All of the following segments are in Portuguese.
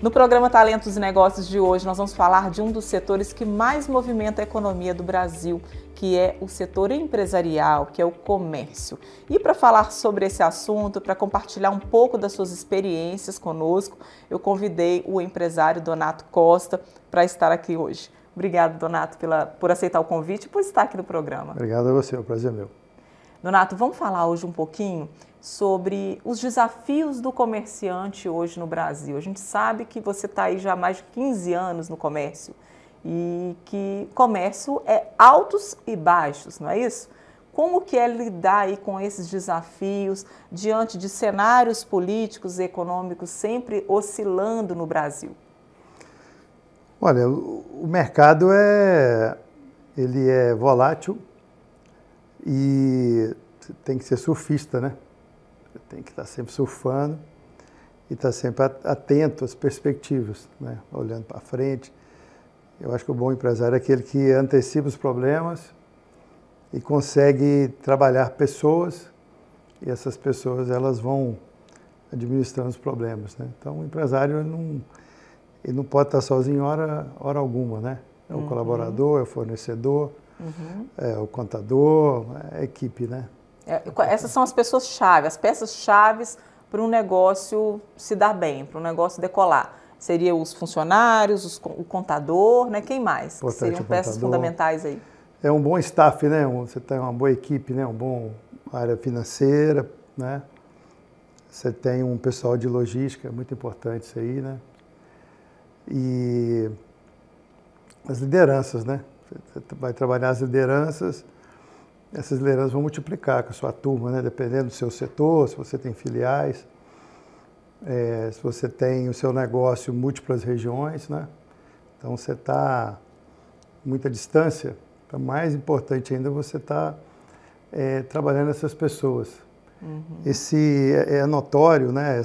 No programa Talentos e Negócios de hoje, nós vamos falar de um dos setores que mais movimenta a economia do Brasil, que é o setor empresarial, que é o comércio. E para falar sobre esse assunto, para compartilhar um pouco das suas experiências conosco, eu convidei o empresário Donato Costa para estar aqui hoje. Obrigado, Donato, por aceitar o convite e por estar aqui no programa. Obrigado a você, é um prazer meu. Donato, vamos falar hoje um pouquinho sobre os desafios do comerciante hoje no Brasil. A gente sabe que você está aí já há mais de 15 anos no comércio e que comércio é altos e baixos, não é isso? Como que é lidar aí com esses desafios diante de cenários políticos e econômicos sempre oscilando no Brasil? Olha, o mercado ele é volátil e tem que ser surfista, né? Você tem que estar sempre surfando e estar sempre atento às perspectivas, né? Olhando para frente. Eu acho que o bom empresário é aquele que antecipa os problemas e consegue trabalhar pessoas e essas pessoas elas vão administrando os problemas, né? Então o empresário ele não pode estar sozinho hora alguma, né? É o colaborador, é o fornecedor, é o contador, é a equipe, né? Essas são as pessoas-chave, as peças-chaves para um negócio se dar bem, para um negócio decolar. Seriam os funcionários, o contador, né? Quem mais? Seriam peças fundamentais aí. É um bom staff, né? Você tem uma boa equipe, né? Uma boa área financeira, né? Você tem um pessoal de logística, muito importante isso aí, né? E as lideranças, né? Você vai trabalhar as lideranças, essas lideranças vão multiplicar com a sua turma, né? Dependendo do seu setor, se você tem filiais, se você tem o seu negócio em múltiplas regiões, né? Então você está muita distância, então mais importante ainda você está trabalhando essas pessoas. Esse é notório, né?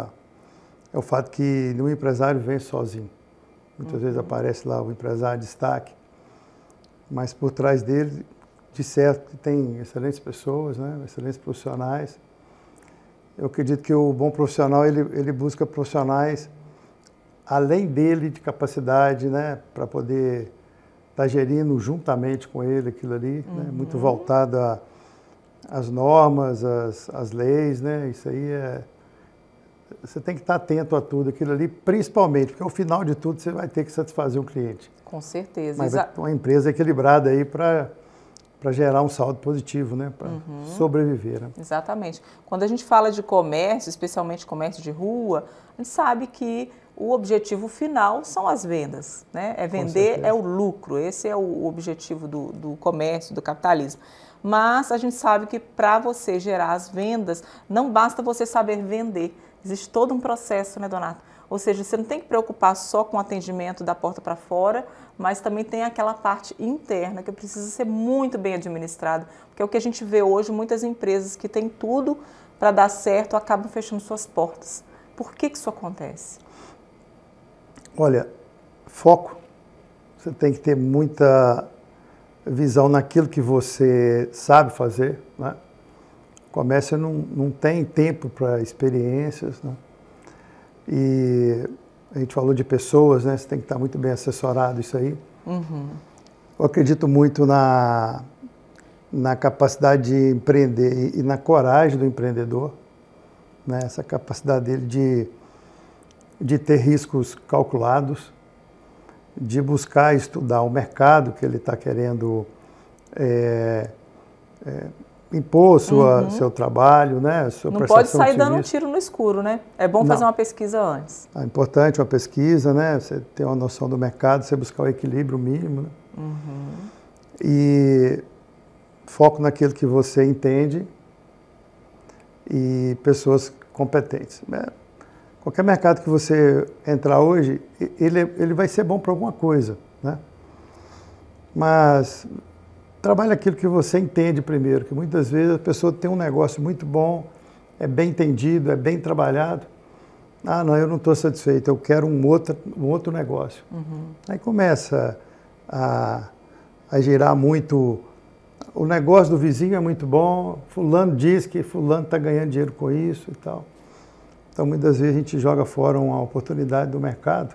É o fato que nenhum empresário vem sozinho. Muitas vezes aparece lá o empresário de destaque, mas por trás dele, de certo, tem excelentes pessoas, né? Excelentes profissionais. Eu acredito que o bom profissional, ele busca profissionais além dele de capacidade, né? Para poder estar gerindo juntamente com ele aquilo ali, né? Muito voltado às normas, às leis, né? Isso aí você tem que estar atento a tudo aquilo ali, principalmente, porque ao final de tudo você vai ter que satisfazer um cliente. Com certeza. Mas uma empresa equilibrada aí para gerar um saldo positivo, né? Para sobreviver. Né? Exatamente. Quando a gente fala de comércio, especialmente comércio de rua, a gente sabe que o objetivo final são as vendas, né? É vender, é o lucro. Esse é o objetivo do comércio, do capitalismo. Mas a gente sabe que para você gerar as vendas, não basta você saber vender. Existe todo um processo, né, Donato? Ou seja, você não tem que preocupar só com o atendimento da porta para fora, mas também tem aquela parte interna que precisa ser muito bem administrada, porque é o que a gente vê hoje, muitas empresas que têm tudo para dar certo acabam fechando suas portas. Por que isso acontece? Olha, foco. Você tem que ter muita visão naquilo que você sabe fazer, né? O comércio não tem tempo para experiências, né? E a gente falou de pessoas, né? Você tem que estar muito bem assessorado, isso aí. Eu acredito muito na capacidade de empreender e na coragem do empreendedor, né? Essa capacidade dele de ter riscos calculados, de buscar estudar o mercado que ele está querendo impor seu trabalho, né? Sua não pode sair dando um tiro no escuro, né? É bom fazer uma pesquisa antes. É importante uma pesquisa, né? Você ter uma noção do mercado, você buscar o equilíbrio mínimo, né? E foco naquilo que você entende e pessoas competentes. Qualquer mercado que você entrar hoje, ele vai ser bom para alguma coisa, né? Mas trabalhe aquilo que você entende primeiro, que muitas vezes a pessoa tem um negócio muito bom, é bem entendido, é bem trabalhado. Ah, não, eu não estou satisfeito, eu quero um outro negócio. Aí começa a girar muito, o negócio do vizinho é muito bom, fulano diz que fulano está ganhando dinheiro com isso e tal. Então, muitas vezes a gente joga fora uma oportunidade do mercado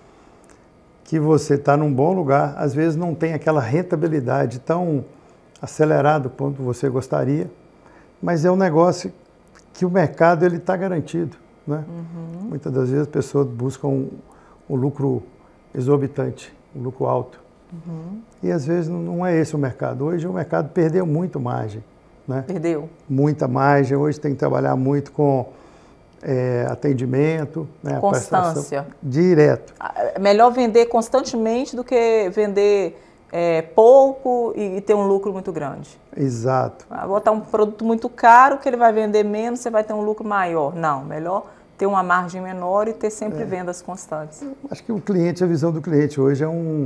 que você está num bom lugar, às vezes não tem aquela rentabilidade tão acelerada quanto você gostaria, mas é um negócio que o mercado está garantido, né? Muitas das vezes as pessoas buscam um lucro exorbitante, um lucro alto. E às vezes não é esse o mercado. Hoje o mercado perdeu muito margem, né? Perdeu. Muita margem. Hoje tem que trabalhar muito com atendimento, né? Constância. Direto. É melhor vender constantemente do que vender pouco e ter um lucro muito grande. Exato. Botar um produto muito caro que ele vai vender menos, você vai ter um lucro maior. Não, melhor ter uma margem menor e ter sempre vendas constantes. Acho que a visão do cliente hoje é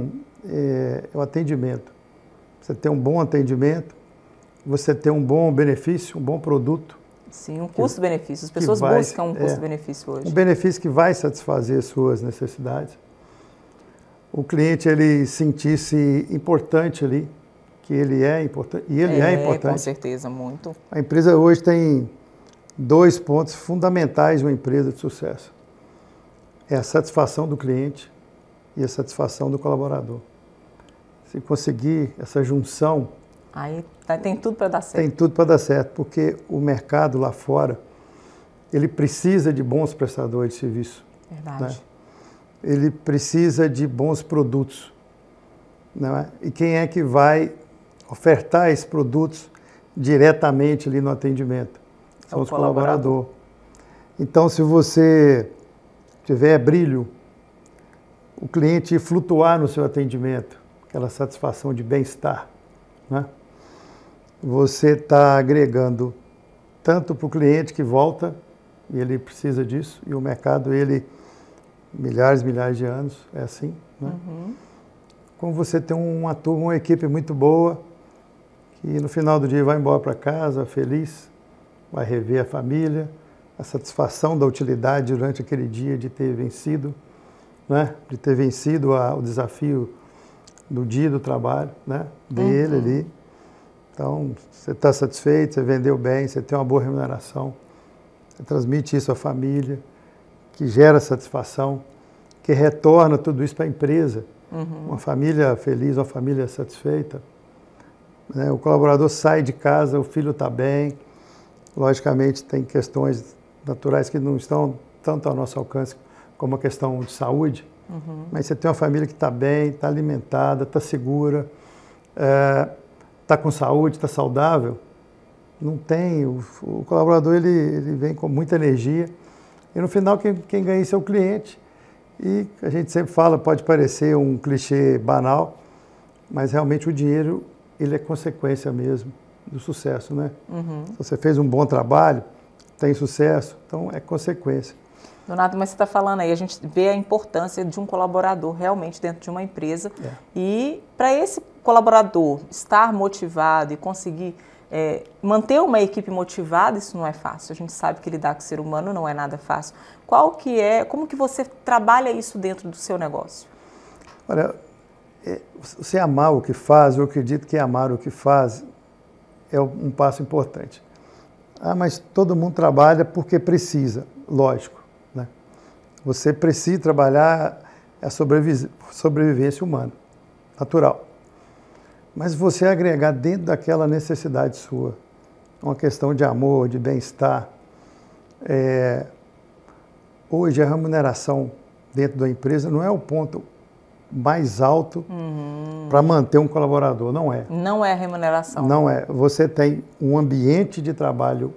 o atendimento. Você ter um bom atendimento, você ter um bom benefício, um bom produto. Sim, um custo-benefício. As pessoas buscam um custo-benefício hoje. Um benefício que vai satisfazer as suas necessidades. O cliente, ele sentir-se importante ali, que ele é importante, e ele é importante. Com certeza, muito. A empresa hoje tem 2 pontos fundamentais de uma empresa de sucesso. É a satisfação do cliente e a satisfação do colaborador. Se conseguir essa junção... Aí tem tudo para dar certo. Tem tudo para dar certo, porque o mercado lá fora, ele precisa de bons prestadores de serviço. Verdade. Né? Ele precisa de bons produtos. Não é? E quem é que vai ofertar esses produtos diretamente ali no atendimento? São os colaboradores. Então, se você tiver brilho, o cliente flutuar no seu atendimento, aquela satisfação de bem-estar, né? Você está agregando tanto para o cliente que volta, e ele precisa disso, e o mercado, milhares de anos, é assim, né? Como você tem uma turma, uma equipe muito boa, que no final do dia vai embora para casa feliz, vai rever a família, a satisfação da utilidade durante aquele dia de ter vencido, né? De ter vencido o desafio do dia do trabalho, né? Dele ali. Então, você está satisfeito, você vendeu bem, você tem uma boa remuneração, você transmite isso à família, que gera satisfação, que retorna tudo isso para a empresa. Uma família feliz, uma família satisfeita. Né? O colaborador sai de casa, o filho está bem. Logicamente, tem questões naturais que não estão tanto ao nosso alcance como a questão de saúde, mas você tem uma família que está bem, está alimentada, está segura, está com saúde, está saudável. Não tem, o colaborador ele vem com muita energia e no final quem ganha isso é o cliente. E a gente sempre fala, pode parecer um clichê banal, mas realmente o dinheiro ele é consequência mesmo do sucesso, né? Se você fez um bom trabalho, tem sucesso, então é consequência. Donato, mas você está falando aí, a gente vê a importância de um colaborador realmente dentro de uma empresa. E para esse colaborador estar motivado e conseguir manter uma equipe motivada, isso não é fácil. A gente sabe que lidar com o ser humano não é nada fácil. Como que você trabalha isso dentro do seu negócio? Olha, você amar o que faz, eu acredito que amar o que faz é um passo importante. Mas todo mundo trabalha porque precisa, lógico, né? Você precisa trabalhar a sobrevivência humana, natural. Mas você agregar dentro daquela necessidade sua, uma questão de amor, de bem-estar. Hoje a remuneração dentro da empresa não é o ponto mais alto para manter um colaborador, não é. Não é a remuneração. Não é. Você tem um ambiente de trabalho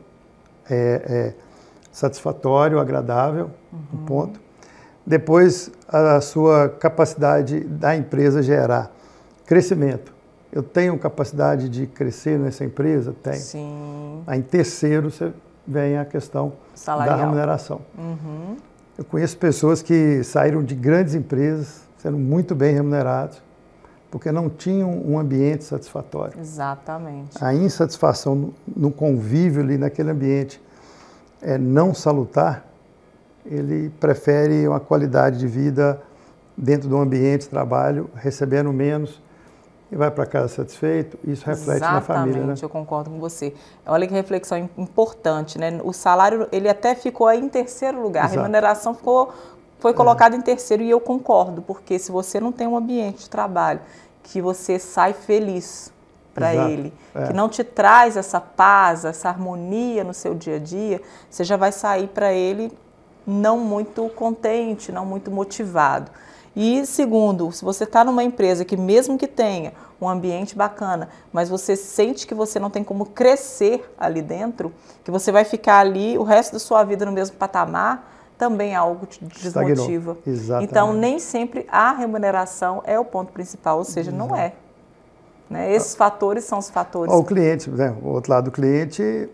satisfatório, agradável, um ponto. Depois, a sua capacidade da empresa gerar crescimento. Eu tenho capacidade de crescer nessa empresa? Tenho. Sim. Aí, em terceiro, você vem a questão salarial, da remuneração. Eu conheço pessoas que saíram de grandes empresas, sendo muito bem remunerados, porque não tinham um ambiente satisfatório. Exatamente. A insatisfação no convívio ali naquele ambiente não salutar, ele prefere uma qualidade de vida dentro do ambiente de trabalho, recebendo menos, e vai para casa satisfeito, isso reflete na família, né? Exatamente, eu concordo com você. Olha que reflexão importante, né? O salário, ele até ficou aí em terceiro lugar, Exato. A remuneração foi colocada em terceiro, e eu concordo, porque se você não tem um ambiente de trabalho que você sai feliz para ele, que não te traz essa paz, essa harmonia no seu dia a dia, você já vai sair para ele não muito contente, não muito motivado. E segundo, se você está numa empresa que mesmo que tenha um ambiente bacana, mas você sente que você não tem como crescer ali dentro, que você vai ficar ali o resto da sua vida no mesmo patamar, também é algo que te desmotiva. Exatamente. Então, nem sempre a remuneração é o ponto principal, ou seja, não é. Né? Esses fatores são os fatores. O cliente, né? O outro lado do cliente,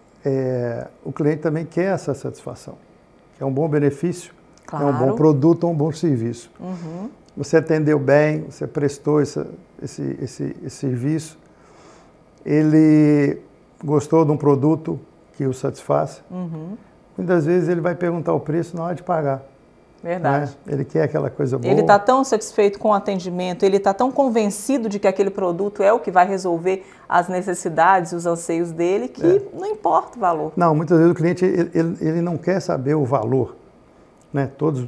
o cliente também quer essa satisfação. É um bom benefício, Claro. é um bom produto, um bom serviço. Uhum. Você atendeu bem, você prestou esse serviço, ele gostou de um produto que o satisfaz. Uhum. Muitas vezes ele vai perguntar o preço na hora de pagar. Verdade. Né? Ele quer aquela coisa boa. Ele está tão satisfeito com o atendimento, ele está tão convencido de que aquele produto é o que vai resolver as necessidades e os anseios dele, que não importa o valor. Não, muitas vezes o cliente ele não quer saber o valor. Né? Todo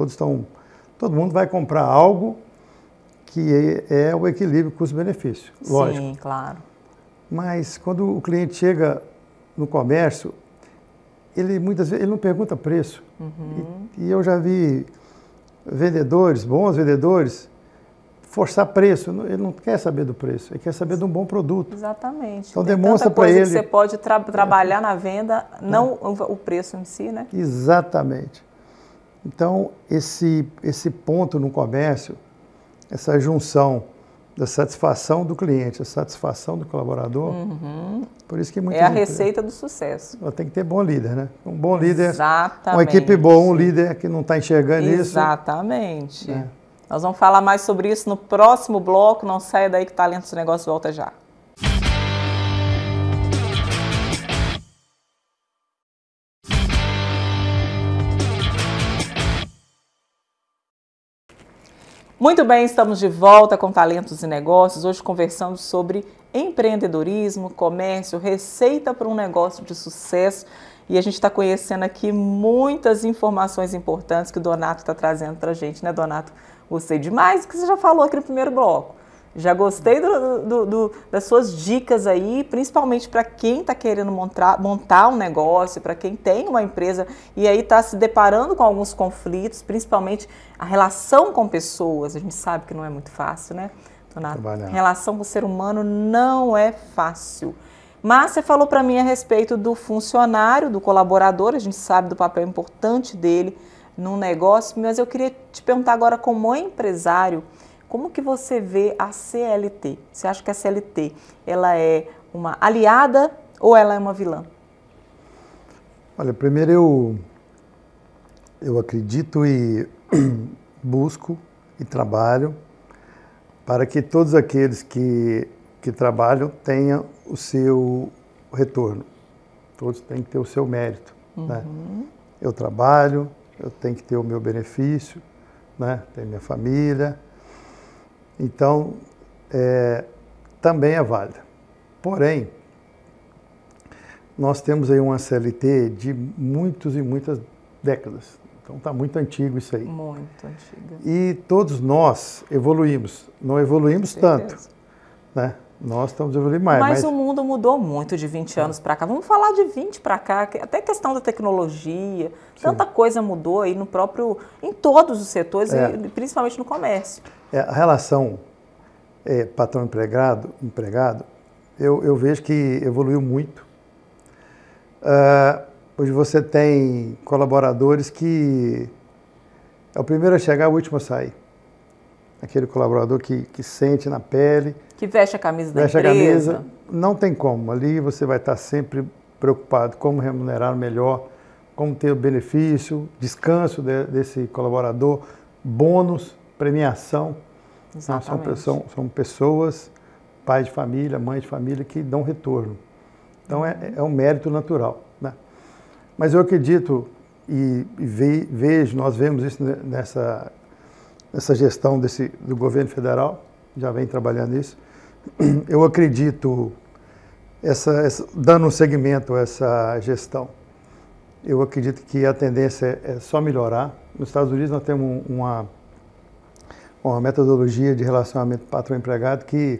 mundo vai comprar algo que é o equilíbrio custo-benefício, lógico. Sim, claro. Mas quando o cliente chega no comércio, ele muitas vezes ele não pergunta preço. Uhum. E eu já vi vendedores, bons vendedores, forçar preço. Ele não quer saber do preço, ele quer saber de um bom produto. Exatamente. Então Tem demonstra tanta para coisa ele. Que você pode trabalhar na venda, não o preço em si, né? Exatamente. Então esse ponto no comércio, essa junção da satisfação do cliente, a satisfação do colaborador, por isso que muitas é a receita do sucesso. Ela tem que ter bom líder, né? Um bom líder, Exatamente. uma equipe boa, um líder que não está enxergando isso. Exatamente. Nós vamos falar mais sobre isso no próximo bloco. Não saia daí que Talentos e Negócios volta já. Muito bem, estamos de volta com Talentos e Negócios, hoje conversando sobre empreendedorismo, comércio, receita para um negócio de sucesso. E a gente está conhecendo aqui muitas informações importantes que o Donato está trazendo para a gente, né, Donato? Gostei demais do que você já falou aqui no primeiro bloco. Já gostei das suas dicas aí, principalmente para quem está querendo montar um negócio, para quem tem uma empresa e aí está se deparando com alguns conflitos, principalmente a relação com pessoas. A gente sabe que não é muito fácil, né, Donato? Relação com o ser humano não é fácil. Mas você falou para mim a respeito do funcionário, do colaborador, a gente sabe do papel importante dele num negócio, mas eu queria te perguntar agora, como empresário, como que você vê a CLT? Você acha que a CLT ela é uma aliada ou ela é uma vilã? Olha, primeiro eu acredito e busco e trabalho para que todos aqueles que trabalham tenham o seu retorno. Todos têm que ter o seu mérito. Né? Eu trabalho, eu tenho que ter o meu benefício, né? Tenho minha família. Então, também é válida. Porém, nós temos aí uma CLT de muitas e muitas décadas. Então, está muito antigo isso aí. Muito antiga. E todos nós evoluímos. Não evoluímos tanto, né? Nós estamos evoluindo mais. Mas o mundo mudou muito de 20 anos para cá. Vamos falar de 20 para cá, até questão da tecnologia. Tanta coisa mudou aí em todos os setores, e principalmente no comércio. A relação patrão-empregado, eu vejo que evoluiu muito. Hoje você tem colaboradores que é o primeiro a chegar, o último a sair. Aquele colaborador que sente na pele. Que veste a camisa da empresa. Veste a camisa. Não tem como. Ali você vai estar sempre preocupado como remunerar melhor, como ter o benefício, descanso desse colaborador, bônus, premiação. Exatamente. São pessoas, pais de família, mães de família, que dão retorno. Então é um mérito natural. Né? Mas eu acredito e vejo, nós vemos isso nessa gestão do governo federal, já vem trabalhando nisso. Eu acredito, dando um segmento a essa gestão, eu acredito que a tendência é só melhorar. Nos Estados Unidos nós temos uma metodologia de relacionamento patrão-empregado que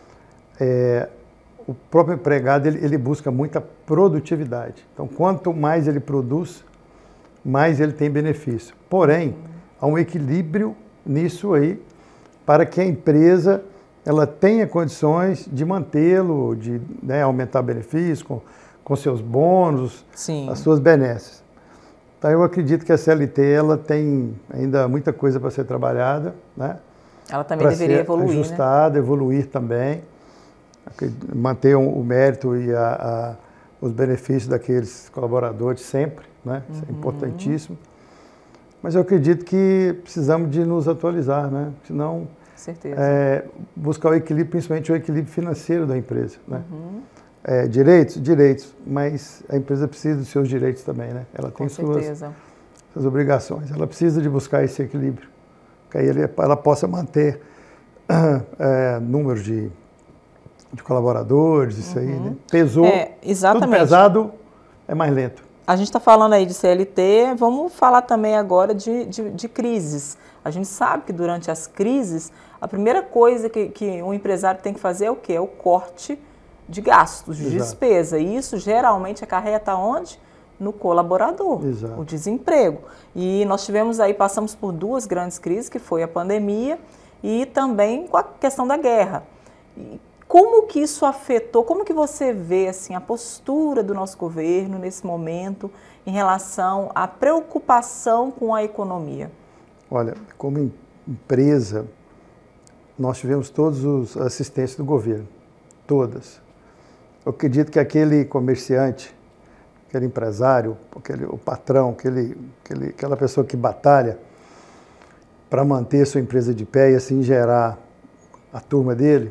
o próprio empregado ele busca muita produtividade. Então, quanto mais ele produz, mais ele tem benefício. Porém, há um equilíbrio nisso aí para que a empresa ela tenha condições de mantê-lo, de aumentar benefícios com seus bônus, Sim. as suas benesses. Então, eu acredito que a CLT ela tem ainda muita coisa para ser trabalhada, né? Ela também deveria evoluir, ajustada, né? Evoluir também, manter o mérito e os benefícios daqueles colaboradores sempre, né? Isso é importantíssimo. Mas eu acredito que precisamos de nos atualizar, né? Senão, certeza. Buscar o equilíbrio, principalmente o equilíbrio financeiro da empresa, né? Direitos, mas a empresa precisa dos seus direitos também, né? Ela tem suas obrigações, ela precisa de buscar esse equilíbrio, que aí ela possa manter números de colaboradores, isso aí, né? Pesou, exatamente. Tudo pesado é mais lento. A gente está falando aí de CLT, vamos falar também agora de crises. A gente sabe que durante as crises, a primeira coisa que um empresário tem que fazer é o quê? É o corte de gastos, de despesa. E isso geralmente acarreta onde? No colaborador, o desemprego. E nós passamos por duas grandes crises, que foi a pandemia e também com a questão da guerra. Como que isso afetou, como que você vê assim, a postura do nosso governo nesse momento em relação à preocupação com a economia? Olha, como empresa, nós tivemos todas as assistências do governo, todas. Eu acredito que aquele comerciante, aquele empresário, o patrão, aquela pessoa que batalha para manter sua empresa de pé e assim gerar a turma dele,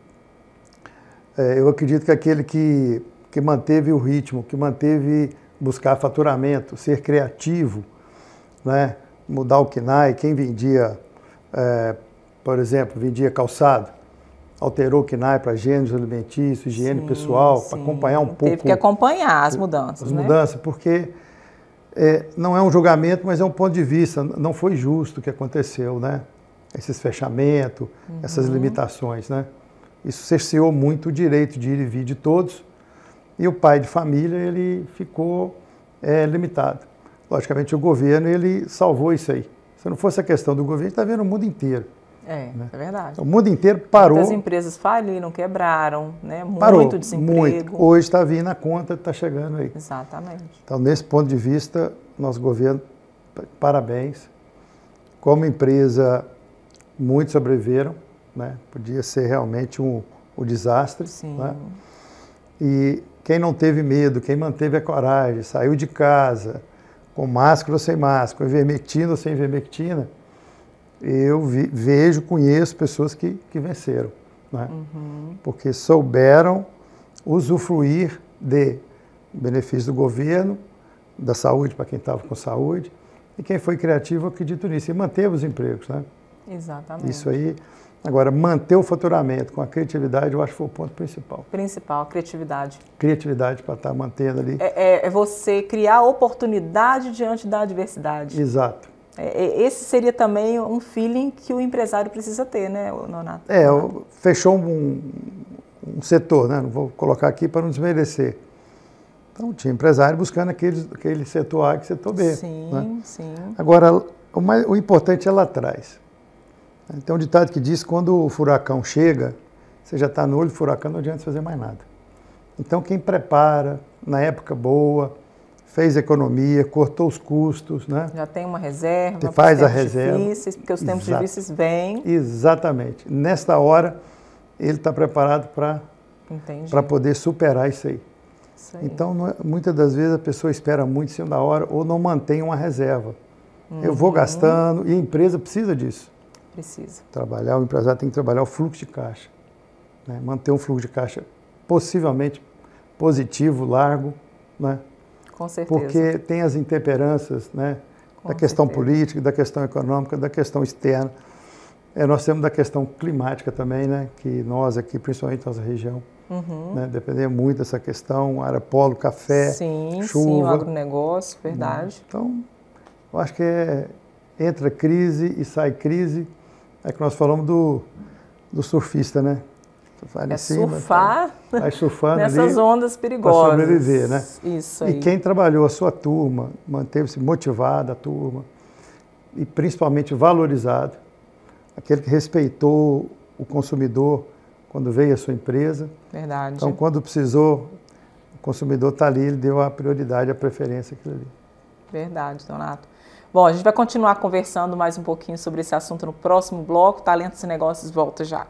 eu acredito que aquele que manteve o ritmo, que manteve buscar faturamento, ser criativo, né? Mudar o KNAI, quem vendia, por exemplo, vendia calçado, alterou o KNAI para gêneros alimentícios, higiene pessoal, para acompanhar um pouco. Teve que acompanhar as mudanças, As mudanças, porque não é um julgamento, mas é um ponto de vista. Não foi justo o que aconteceu, né? Esses fechamentos, essas limitações, né? Isso cerceou muito o direito de ir e vir de todos, e o pai de família ele ficou limitado. Logicamente, o governo ele salvou isso aí. Se não fosse a questão do governo, está vendo o mundo inteiro. É verdade. O mundo inteiro parou. Muitas empresas faliram, quebraram, né? Parou, muito desemprego. Muito. Hoje está vindo a conta, está chegando aí. Exatamente. Então, nesse ponto de vista, nosso governo, parabéns. Como empresa, muitos sobreviveram, né? Podia ser realmente um desastre. Sim. Né? E quem não teve medo, quem manteve a coragem, saiu de casa, com máscara ou sem máscara, ivermectina ou sem ivermectina, eu vejo, conheço pessoas que venceram, né? Porque souberam usufruir de benefícios do governo, da saúde para quem estava com saúde, e quem foi criativo, eu acredito nisso, e manteve os empregos, né? Exatamente. Isso aí. Agora, manter o faturamento com a criatividade, eu acho que foi o ponto principal. Principal, criatividade. Criatividade para estar mantendo ali. É você criar oportunidade diante da adversidade. Exato. Esse seria também um feeling que o empresário precisa ter, né, Nonato? Fechou um setor, né? Não vou colocar aqui para não desmerecer. Então, tinha empresário buscando aquele setor A e setor B. Sim, né? sim. Agora, o importante é lá atrás. Tem um ditado que diz que quando o furacão chega, você já está no olho do furacão, não adianta fazer mais nada. Então, quem prepara, na época boa, fez economia, cortou os custos, né? Já tem uma reserva, você faz a reserva. Difíceis, porque os tempos difíceis vêm. Exatamente. Nesta hora, ele está preparado para poder superar isso aí. Isso aí. Então, muitas das vezes a pessoa espera muito em cima da hora ou não mantém uma reserva. Eu vou gastando, e a empresa precisa disso. Precisa. O empresário tem que trabalhar o fluxo de caixa, né? Manter um fluxo de caixa possivelmente positivo, largo, né? Com certeza. Porque tem as intemperanças, né? Da questão política, da questão econômica, da questão externa. Nós temos da questão climática também, né? Que nós aqui, principalmente nossa região, né? Dependemos muito dessa questão, área polo, café, chuva. Sim, o agronegócio, verdade. Então, eu acho que entra crise e sai crise. É que nós falamos do surfista, né? Vai surfar vai surfando nessas ondas perigosas. Para sobreviver, né? Isso aí. E quem trabalhou a sua turma, manteve-se motivada a turma, e principalmente valorizado, aquele que respeitou o consumidor quando veio à sua empresa. Verdade. Então, quando precisou, o consumidor está ali, ele deu a prioridade, a preferência àquilo ali. Verdade, Donato. Bom, a gente vai continuar conversando mais um pouquinho sobre esse assunto no próximo bloco. Talentos e Negócios volta já.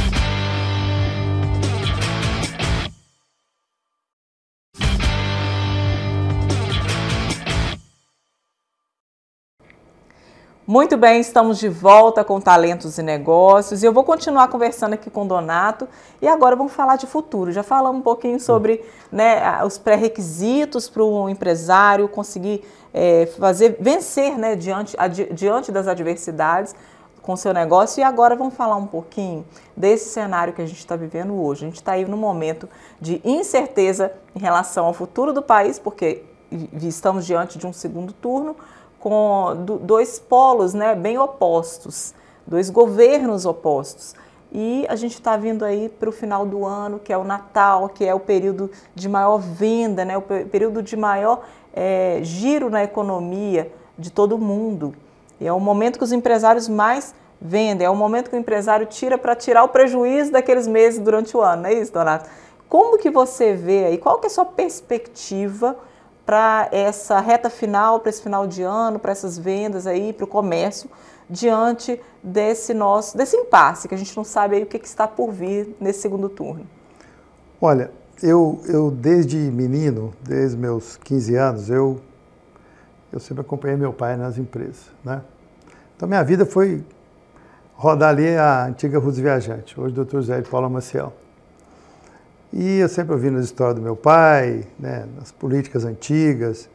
Muito bem, estamos de volta com Talentos e Negócios e eu vou continuar conversando aqui com o Donato e agora vamos falar de futuro. Já falamos um pouquinho sobre, né, os pré-requisitos para o empresário conseguir vencer, né, diante das adversidades com o seu negócio, e agora vamos falar um pouquinho desse cenário que a gente está vivendo hoje. A gente está aí num momento de incerteza em relação ao futuro do país, porque estamos diante de um segundo turno, com dois polos, né, bem opostos, dois governos opostos. E a gente está vindo aí para o final do ano, que é o Natal, que é o período de maior venda, né, o período de maior giro na economia de todo mundo. E é o momento que os empresários mais vendem, é o momento que o empresário tira para tirar o prejuízo daqueles meses durante o ano, não é isso, Donato? Como que você vê aí, qual que é a sua perspectiva para essa reta final, para esse final de ano, para essas vendas aí, para o comércio, diante desse impasse, que a gente não sabe aí o que está por vir nesse segundo turno? Olha, eu desde menino, desde meus 15 anos, eu sempre acompanhei meu pai nas empresas, né? Então minha vida foi rodar ali a antiga Rua dos Viajantes, hoje Dr. José de Paula Maciel. E eu sempre ouvi nas histórias do meu pai, né, nas políticas antigas.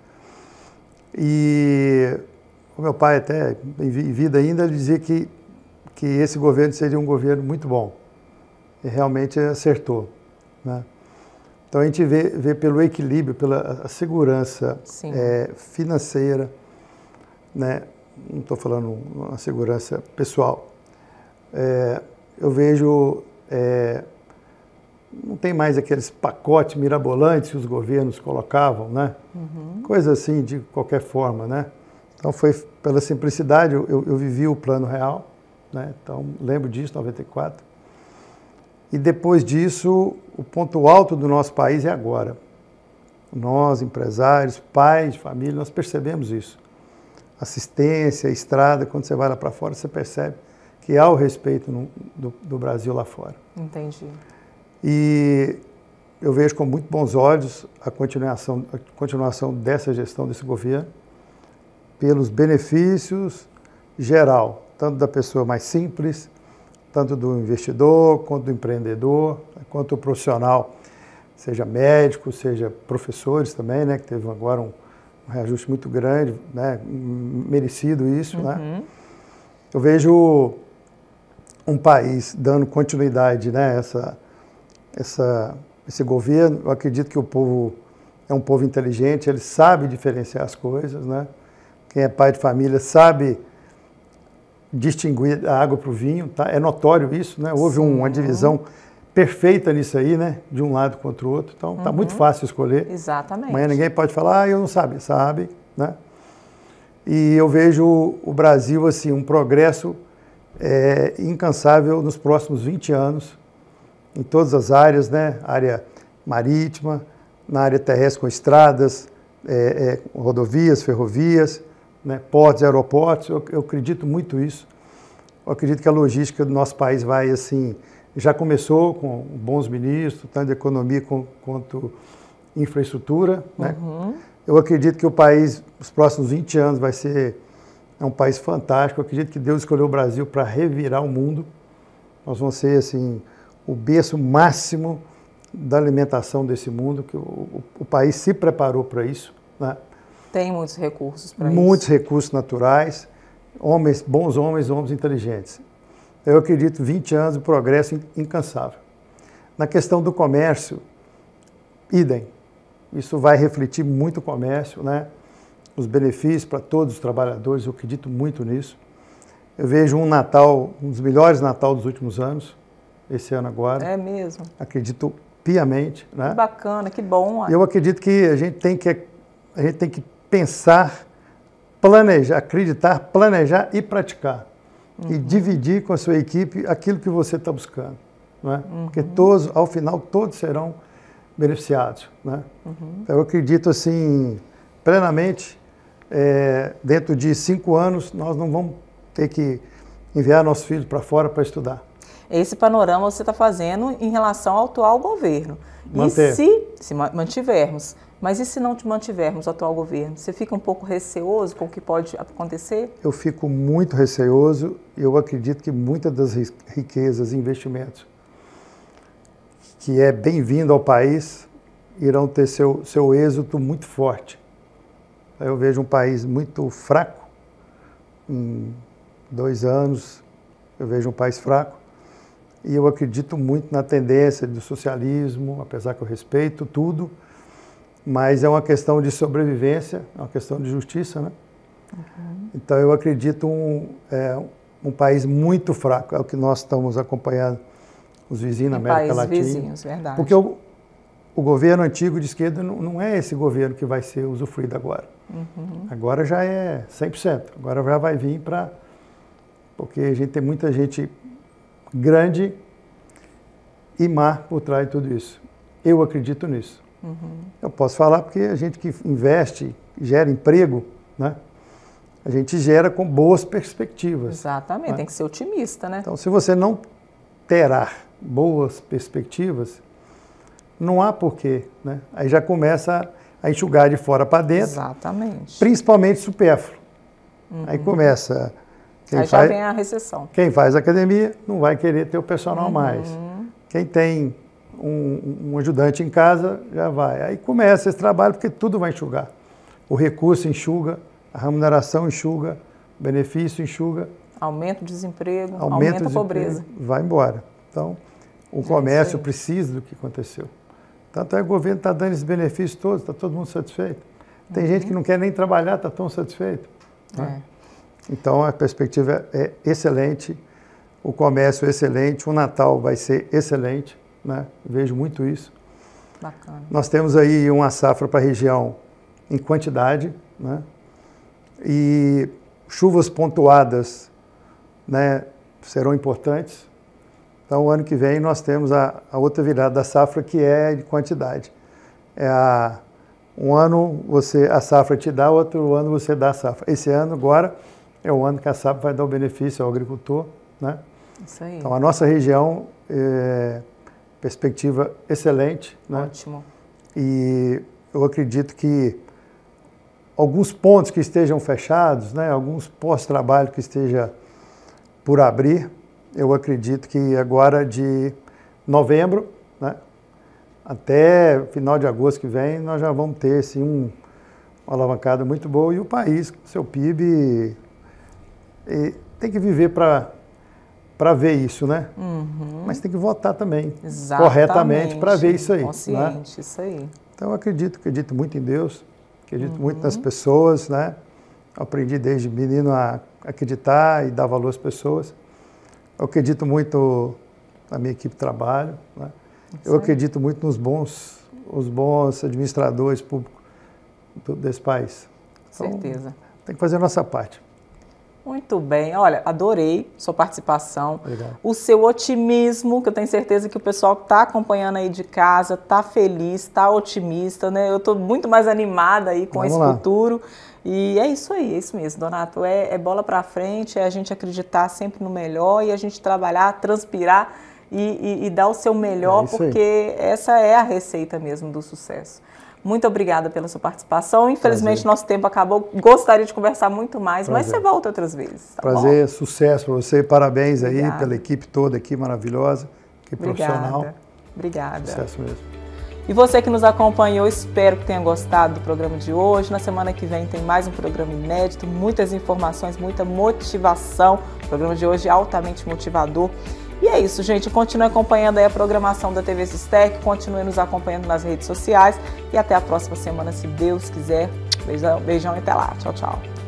E o meu pai até, em vida ainda, ele dizia que esse governo seria um governo muito bom. E realmente acertou, né? Então a gente vê pelo equilíbrio, pela segurança financeira, né? Não estou falando uma segurança pessoal. Eu vejo... não tem mais aqueles pacotes mirabolantes que os governos colocavam, né? Coisa assim, de qualquer forma, né? Então foi pela simplicidade, eu vivi o plano real, né? Então lembro disso, 94. E depois disso, o ponto alto do nosso país é agora. Nós, empresários, pais de família, nós percebemos isso. Assistência, estrada, quando você vai lá para fora, você percebe que há o respeito do Brasil lá fora. Entendi. E eu vejo com muito bons olhos a continuação dessa gestão desse governo, pelos benefícios geral, tanto da pessoa mais simples, tanto do investidor, quanto do empreendedor, quanto do profissional, seja médico, seja professores também, né, que teve agora um reajuste muito grande, né, merecido isso, né? Eu vejo um país dando continuidade, né, esse governo. Eu acredito que o povo é um povo inteligente, ele sabe diferenciar as coisas, né? Quem é pai de família sabe distinguir a água para o vinho, tá? É notório isso, né? Houve uma divisão perfeita nisso aí, né? De um lado contra o outro, então está muito fácil escolher. Exatamente. Amanhã ninguém pode falar, eu não sabe, né? E eu vejo o Brasil, assim, um progresso incansável nos próximos 20 anos, em todas as áreas, né? Área marítima, na área terrestre com estradas, rodovias, ferrovias, né? Portos, aeroportos. Eu acredito muito nisso. Eu acredito que a logística do nosso país vai, assim, já começou com bons ministros, tanto de economia quanto infraestrutura, né? Eu acredito que o país, nos próximos 20 anos, vai ser um país fantástico. Eu acredito que Deus escolheu o Brasil para revirar o mundo. Nós vamos ser, assim, o berço máximo da alimentação desse mundo, que o país se preparou para isso, né? Tem muitos recursos para isso. Muitos recursos naturais, bons homens inteligentes. Eu acredito 20 anos de progresso incansável. Na questão do comércio, idem. Isso vai refletir muito o comércio, né? Os benefícios para todos os trabalhadores, eu acredito muito nisso. Eu vejo um Natal, um dos melhores Natal dos últimos anos, esse ano agora. É mesmo? Acredito piamente, né? Que bacana, que bom. Eu acredito que a gente tem que pensar, planejar, acreditar, planejar e praticar. E dividir com a sua equipe aquilo que você está buscando. Né? Porque todos, ao final, todos serão beneficiados. Né? Eu acredito, assim, plenamente, dentro de 5 anos, nós não vamos ter que enviar nossos filhos para fora para estudar. Esse panorama você está fazendo em relação ao atual governo. Manter. E se mantivermos, mas e se não mantivermos o atual governo? Você fica um pouco receoso com o que pode acontecer? Eu fico muito receoso e eu acredito que muitas das riquezas e investimentos que é bem-vindo ao país irão ter seu êxito muito forte. Eu vejo um país muito fraco. Em 2 anos, eu vejo um país fraco. E eu acredito muito na tendência do socialismo, apesar que eu respeito tudo, mas é uma questão de sobrevivência, é uma questão de justiça, né? Então eu acredito um país muito fraco, é o que nós estamos acompanhando, os vizinhos na América Latina. Vizinhos, verdade. Porque o governo antigo de esquerda não é esse governo que vai ser usufruído agora. Agora já é 100%, agora já vai vir para... Porque a gente tem muita gente grande e má por trás de tudo isso. Eu acredito nisso. Eu posso falar porque a gente que investe, gera emprego, né? A gente gera com boas perspectivas. Exatamente, né? Tem que ser otimista, né? Então, se você não terá boas perspectivas, não há porquê, né? Aí já começa a enxugar de fora para dentro. Exatamente. Principalmente supérfluo. Aí começa... Aí já vem a recessão. Quem faz academia não vai querer ter o personal mais. Quem tem um ajudante em casa já vai. Aí começa esse trabalho porque tudo vai enxugar. O recurso enxuga, a remuneração enxuga, o benefício enxuga. Aumenta o desemprego, aumenta a pobreza. Vai embora. Então, o comércio precisa do que aconteceu. Tanto é que o governo está dando esses benefícios todos, está todo mundo satisfeito. Tem gente que não quer nem trabalhar, está tão satisfeito. Né? Então, a perspectiva é excelente, o comércio é excelente, o Natal vai ser excelente, né? Vejo muito isso. Bacana. Nós temos aí uma safra para a região em quantidade, né? E chuvas pontuadas, né, serão importantes. Então, o ano que vem, nós temos a outra virada da safra, que é de quantidade. Um ano a safra te dá, outro ano você dá a safra. Esse ano, agora, é o ano que a safra vai dar o benefício ao agricultor, né? Isso aí. Então, a nossa região, perspectiva excelente, né? Ótimo. E eu acredito que alguns pontos que estejam fechados, né? Alguns pós-trabalho que esteja por abrir, eu acredito que agora de novembro, né, até final de agosto que vem, nós já vamos ter assim, uma alavancada muito boa. E o país, com seu PIB, tem que viver para ver isso, né? Mas tem que votar também, corretamente, para ver isso aí. Consciente, né? Isso aí. Então eu acredito muito em Deus, acredito muito nas pessoas, né? Aprendi desde menino a acreditar e dar valor às pessoas. Eu acredito muito na minha equipe de trabalho, né? Eu acredito muito nos bons administradores públicos desse país. Então, Certeza. Tem que fazer a nossa parte. Muito bem. Olha, adorei sua participação. Obrigado. O seu otimismo, que eu tenho certeza que o pessoal que está acompanhando aí de casa está feliz, está otimista, né? Eu estou muito mais animada aí com esse futuro. E é isso aí, é isso mesmo, Donato. É bola para frente, é a gente acreditar sempre no melhor e a gente trabalhar, transpirar e dar o seu melhor, porque essa é a receita mesmo do sucesso. Muito obrigada pela sua participação. Infelizmente, nosso tempo acabou. Gostaria de conversar muito mais, mas você volta outras vezes. Tá Prazer, bom? Sucesso para você. Parabéns aí pela equipe toda aqui, maravilhosa, que profissional. Obrigada. Sucesso mesmo. E você que nos acompanhou, espero que tenha gostado do programa de hoje. Na semana que vem tem mais um programa inédito, muitas informações, muita motivação. O programa de hoje é altamente motivador. E é isso, gente. Continue acompanhando aí a programação da TV Sistec, continue nos acompanhando nas redes sociais e até a próxima semana, se Deus quiser. Beijão, beijão e até lá. Tchau, tchau.